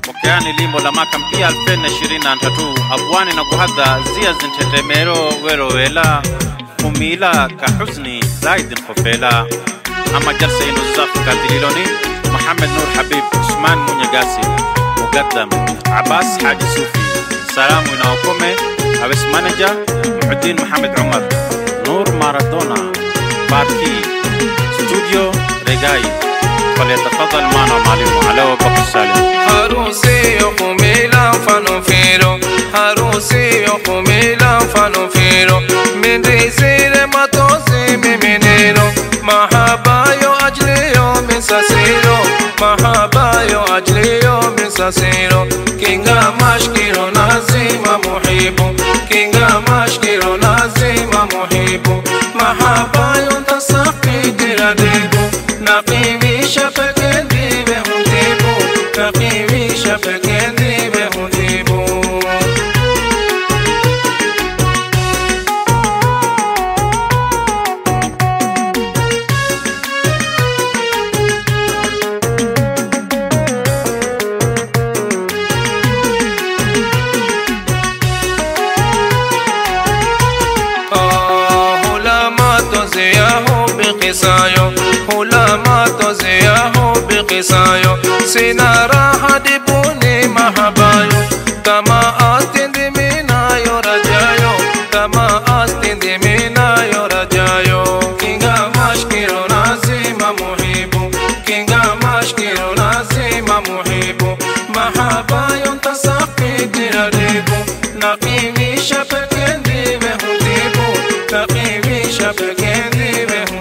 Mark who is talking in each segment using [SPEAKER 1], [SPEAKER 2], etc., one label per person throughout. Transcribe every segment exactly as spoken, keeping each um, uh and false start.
[SPEAKER 1] Pokeani limbo la maka mpia alfene ishirini na tatu Abuani na kuhadha zia zintetemero wero wela Kumila kahuzni zaid khufela Ama jalsa inu zafi kadililoni Mohamed Nur Habib Usman Munyagasi Muqaddam Abbas Haji Sufi Salamu inaokome Awes Manager Muhuddin Mohamed Umar Nur Maradona Barki Studio Regai فليتفضل معنا معلم علاء بكر سالم.
[SPEAKER 2] harusi yokumila fanufiro harusi yokumila fanufiro mindizire matozi miminiro mahaba yo ajliyo misasiro mahaba yo ajliyo misasiro kinga mashkiro nazima muhibu kinga mashkiro nazima muhibu mahaba yo tasafi diradibu naqimisha pekendi behundibu naqimisha pekendi behundibu بقصايو هلما تزياه بقصايو سينا راح دبوني محبايو تما أستند منا يرجايو تما أستند منا يرجايو كينغا مشكيرو نازيما محيبو كينغا مشكيرو نازيما محيبو محبايو تصفي ديراديبو نقيمي شبكندي بهديبو نقيمي شبكندي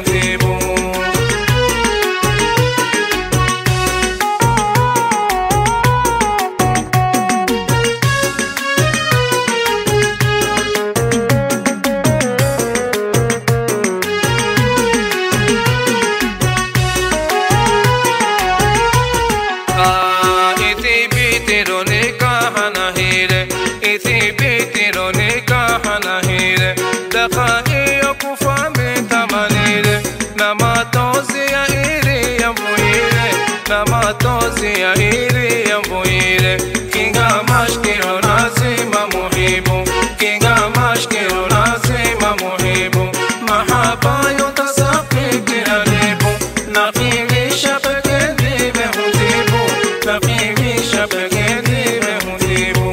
[SPEAKER 2] Namatozi ya iri ya mbuire Kinga mashkiro nazima muhibu Kinga mashkiro nazima muhibu Mahaba yutasafi kiralibu Naqimisha pekendi behundibu Naqimisha pekendi behundibu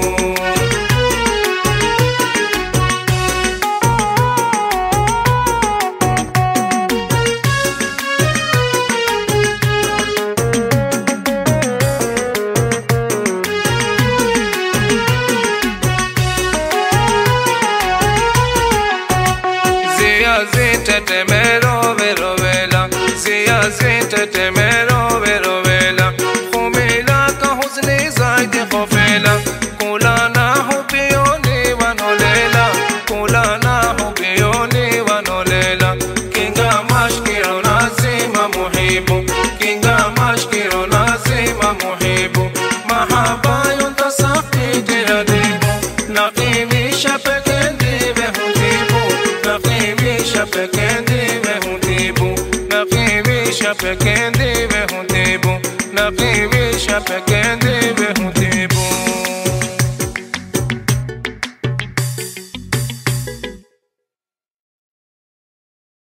[SPEAKER 2] Tetemero vero vela Zia zin tetemero vero vela Khumila ka huzni zaidi khofela Kulana hubiyoni wanolela Kulana hubiyoni wanolela Kinga mashkiro nazima muhibu Kinga mashkiro nazima muhibu Mahaba yuntasafi diradibu Naqimisha pekendi behundibu Naqimisha pekendi behundibu Naqimisha pekendi behundibu Naqimisha pekendi